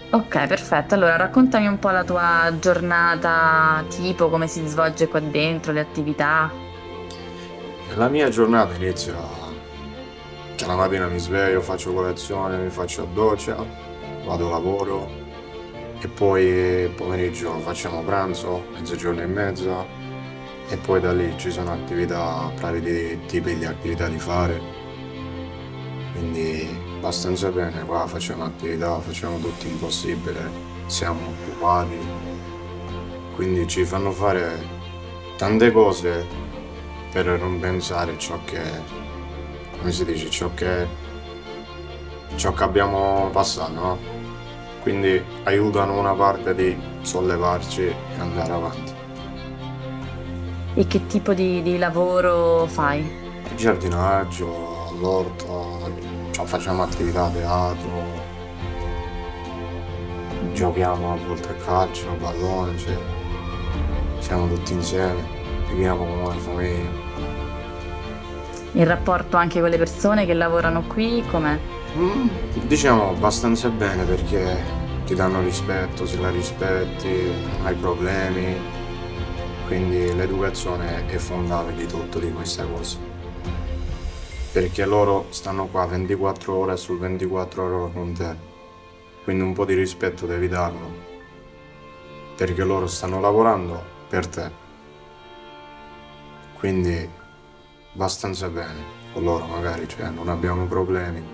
Ok, perfetto. Allora raccontami un po' la tua giornata, tipo come si svolge qua dentro, le attività. La mia giornata inizia che la mattina mi sveglio, faccio colazione, mi faccio a doccia, vado a lavoro e poi pomeriggio facciamo pranzo, mezzogiorno e mezza e poi da lì ci sono attività, vari tipi di attività di fare, quindi abbastanza bene, qua facciamo attività, facciamo tutto impossibile, siamo occupati, quindi ci fanno fare tante cose per non pensare ciò che, come si dice, ciò che abbiamo passato, no? Quindi aiutano una parte di sollevarci e andare avanti. E che tipo di lavoro fai? Il giardinaggio, l'orto, cioè facciamo attività a teatro, giochiamo a volte a calcio, a pallone, cioè, siamo tutti insieme, viviamo come una famiglia. Il rapporto anche con le persone che lavorano qui, com'è? Mm, diciamo abbastanza bene perché ti danno rispetto, se la rispetti, non hai problemi, quindi l'educazione è fondale di tutto di questa cosa. Perché loro stanno qua 24 ore su 24 ore con te, quindi un po' di rispetto devi darlo, perché loro stanno lavorando per te, quindi abbastanza bene con loro magari, cioè non abbiamo problemi.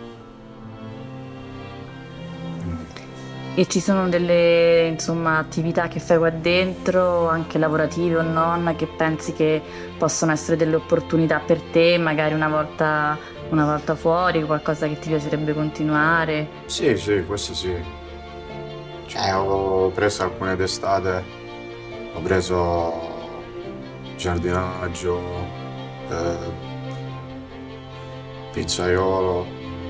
Quindi E ci sono delle, insomma, attività che fai qua dentro, anche lavorative o non, che pensi che possono essere delle opportunità per te, magari una volta fuori, qualcosa che ti piacerebbe continuare? sì, sì, questo sì. Cioè, ho preso alcune testate, ho preso giardinaggio, eh, pizzaiolo,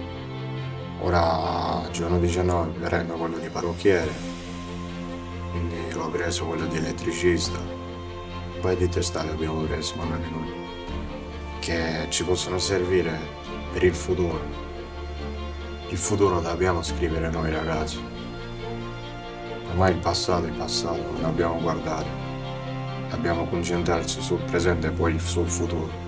ora giorno 19 prendo quello di parrucchiere, quindi l'ho preso quello di elettricista. Un paio di testate abbiamo preso, magari noi, che ci possono servire per il futuro. Il futuro dobbiamo scrivere noi ragazzi. Ormai il passato, non dobbiamo guardare. Dobbiamo concentrarci sul presente e poi sul futuro.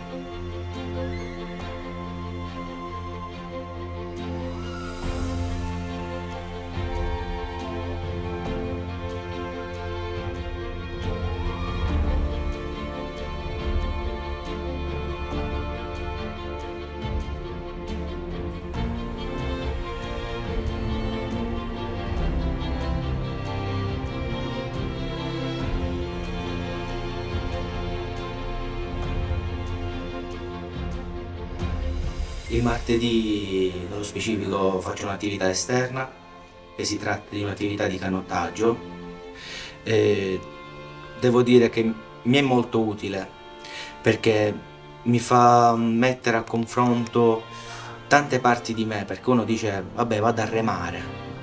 Il martedì, nello specifico, faccio un'attività esterna, che si tratta di un'attività di canottaggio. E devo dire che mi è molto utile perché mi fa mettere a confronto tante parti di me, perché uno dice, vabbè, vado a remare,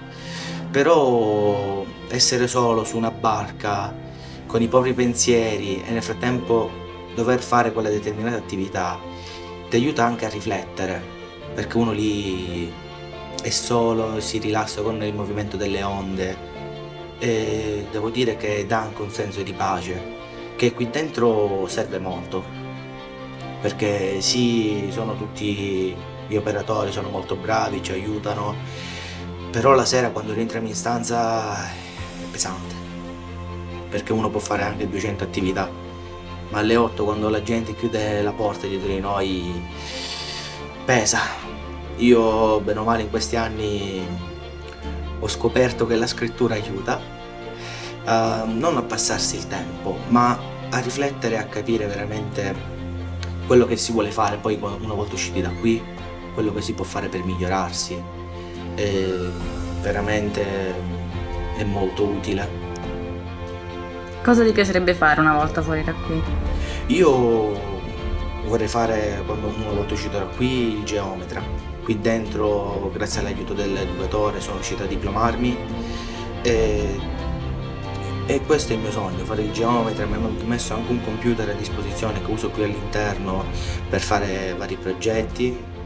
però essere solo su una barca con i propri pensieri e nel frattempo dover fare quella determinata attività ti aiuta anche a riflettere, perché uno lì è solo, si rilassa con il movimento delle onde e devo dire che dà anche un senso di pace che qui dentro serve molto, perché sì, sono tutti gli operatori, sono molto bravi, ci aiutano, però la sera quando rientriamo in stanza è pesante, perché uno può fare anche 200 attività, ma alle 8 quando la gente chiude la porta dietro di noi pesa. Io, bene o male, in questi anni ho scoperto che la scrittura aiuta, non a passarsi il tempo, ma a riflettere e a capire veramente quello che si vuole fare poi una volta usciti da qui, quello che si può fare per migliorarsi. E veramente è molto utile. Cosa ti piacerebbe fare una volta fuori da qui? Io vorrei fare, quando una volta uscito da qui, il geometra. Qui dentro, grazie all'aiuto dell'educatore, sono riuscito a diplomarmi e, e questo è il mio sogno, fare il geometra. Mi hanno messo anche un computer a disposizione che uso qui all'interno per fare vari progetti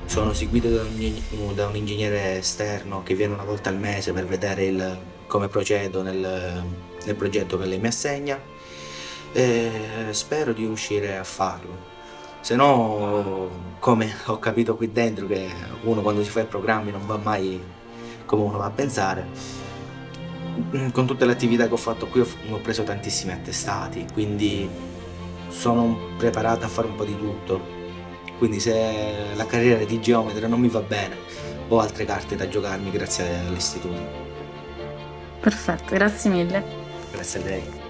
Sono seguito da un ingegnere esterno che viene una volta al mese per vedere come procedo nel progetto che lei mi assegna e spero di riuscire a farlo. Se no, come ho capito qui dentro, che uno quando si fa i programmi non va mai come uno va a pensare, con tutte le attività che ho fatto qui ho preso tantissimi attestati, quindi sono preparato a fare un po' di tutto. Quindi se la carriera di geometra non mi va bene, ho altre carte da giocarmi grazie all'istituto. Perfetto, grazie mille. Grazie a lei.